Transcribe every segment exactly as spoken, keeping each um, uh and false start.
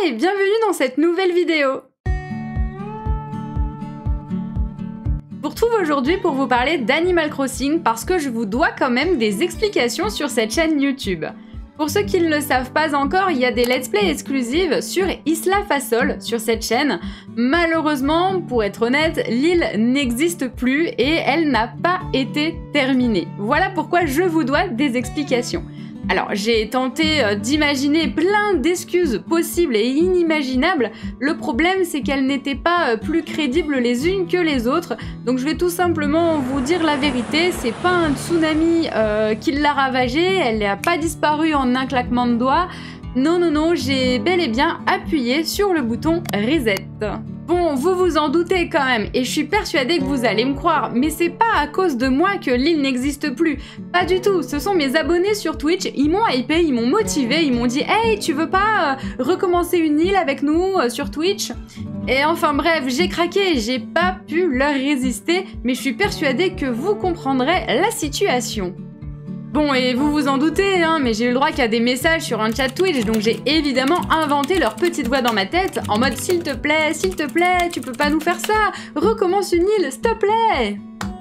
et bienvenue dans cette nouvelle vidéo. Je vous retrouve aujourd'hui pour vous parler d'Animal Crossing parce que je vous dois quand même des explications sur cette chaîne YouTube. Pour ceux qui ne le savent pas encore, il y a des let's play exclusives sur Isla Fasol sur cette chaîne. Malheureusement, pour être honnête, l'île n'existe plus et elle n'a pas été terminée. Voilà pourquoi je vous dois des explications. Alors, j'ai tenté euh, d'imaginer plein d'excuses possibles et inimaginables. Le problème, c'est qu'elles n'étaient pas euh, plus crédibles les unes que les autres. Donc, je vais tout simplement vous dire la vérité. C'est pas un tsunami euh, qui l'a ravagée. Elle n'a pas disparu en un claquement de doigts. Non, non, non, j'ai bel et bien appuyé sur le bouton Reset. Bon, vous vous en doutez quand même, et je suis persuadée que vous allez me croire, mais c'est pas à cause de moi que l'île n'existe plus. Pas du tout, ce sont mes abonnés sur Twitch, ils m'ont hypé, ils m'ont motivé, ils m'ont dit « Hey, tu veux pas euh, recommencer une île avec nous euh, sur Twitch ?» Et enfin bref, j'ai craqué, j'ai pas pu leur résister, mais je suis persuadée que vous comprendrez la situation. Bon, et vous vous en doutez, hein, mais j'ai eu le droit qu'à des messages sur un chat Twitch, donc j'ai évidemment inventé leur petite voix dans ma tête, en mode « S'il te plaît, s'il te plaît, tu peux pas nous faire ça, recommence une île, s'il te plaît !»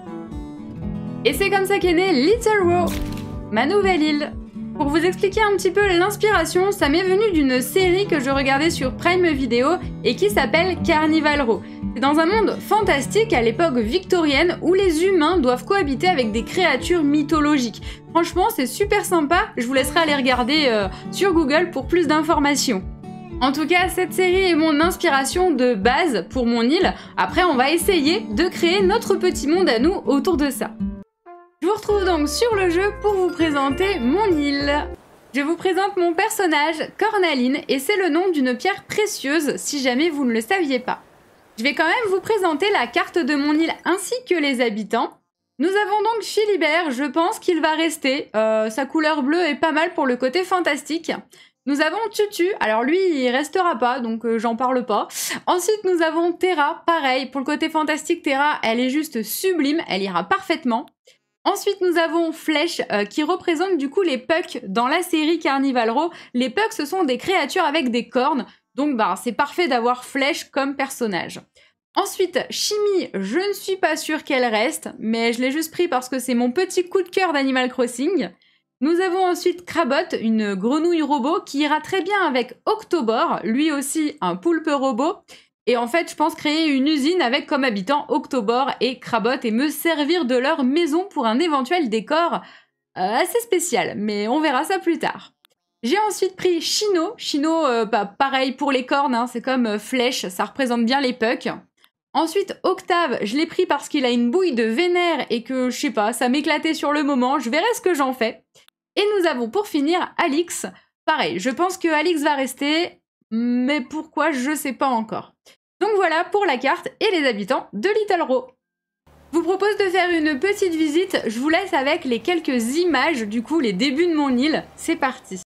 Et c'est comme ça qu'est née Little Row, ma nouvelle île. Pour vous expliquer un petit peu l'inspiration, ça m'est venu d'une série que je regardais sur Prime Video et qui s'appelle Carnival Row. C'est dans un monde fantastique à l'époque victorienne où les humains doivent cohabiter avec des créatures mythologiques. Franchement, c'est super sympa, je vous laisserai aller regarder euh, sur Google pour plus d'informations. En tout cas, cette série est mon inspiration de base pour mon île. Après, on va essayer de créer notre petit monde à nous autour de ça. Je vous retrouve donc sur le jeu pour vous présenter mon île. Je vous présente mon personnage, Cornaline, et c'est le nom d'une pierre précieuse si jamais vous ne le saviez pas. Je vais quand même vous présenter la carte de mon île ainsi que les habitants. Nous avons donc Philibert, je pense qu'il va rester. Euh, sa couleur bleue est pas mal pour le côté fantastique. Nous avons Tutu, alors lui il restera pas, donc euh, j'en parle pas. Ensuite nous avons Terra, pareil, pour le côté fantastique, Terra elle est juste sublime, elle ira parfaitement. Ensuite, nous avons Flèche, euh, qui représente du coup les Pucks dans la série Carnival Row. Les Pucks, ce sont des créatures avec des cornes, donc bah, c'est parfait d'avoir Flèche comme personnage. Ensuite, Chimie, je ne suis pas sûre qu'elle reste, mais je l'ai juste pris parce que c'est mon petit coup de cœur d'Animal Crossing. Nous avons ensuite Crabot, une grenouille robot qui ira très bien avec Octobor, lui aussi un poulpe robot. Et en fait, je pense créer une usine avec comme habitants Octobor et Crabot et me servir de leur maison pour un éventuel décor euh, assez spécial, mais on verra ça plus tard. J'ai ensuite pris Chino. Chino, euh, bah, pareil pour les cornes, hein, c'est comme euh, Flèche, ça représente bien les Pucks. Ensuite, Octave, je l'ai pris parce qu'il a une bouille de vénère et que, je sais pas, ça m'éclatait sur le moment, je verrai ce que j'en fais. Et nous avons pour finir Alix. Pareil, je pense que Alix va rester, mais pourquoi, je sais pas encore. Donc voilà pour la carte et les habitants de Little Row. Je vous propose de faire une petite visite, je vous laisse avec les quelques images, du coup les débuts de mon île, c'est parti.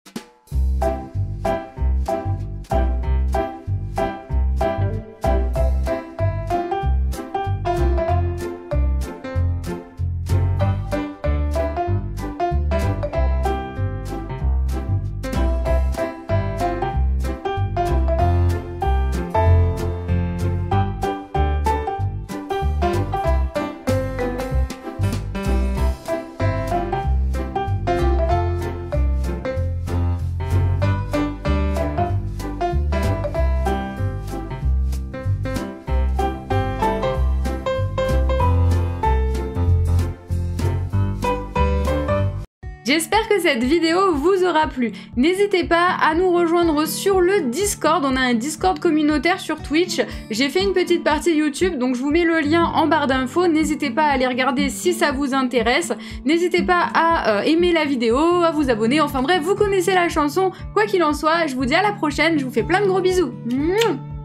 J'espère que cette vidéo vous aura plu. N'hésitez pas à nous rejoindre sur le Discord. On a un Discord communautaire sur Twitch. J'ai fait une petite partie YouTube, donc je vous mets le lien en barre d'infos. N'hésitez pas à aller regarder si ça vous intéresse. N'hésitez pas à euh, aimer la vidéo, à vous abonner. Enfin bref, vous connaissez la chanson. Quoi qu'il en soit, je vous dis à la prochaine. Je vous fais plein de gros bisous. Mouah.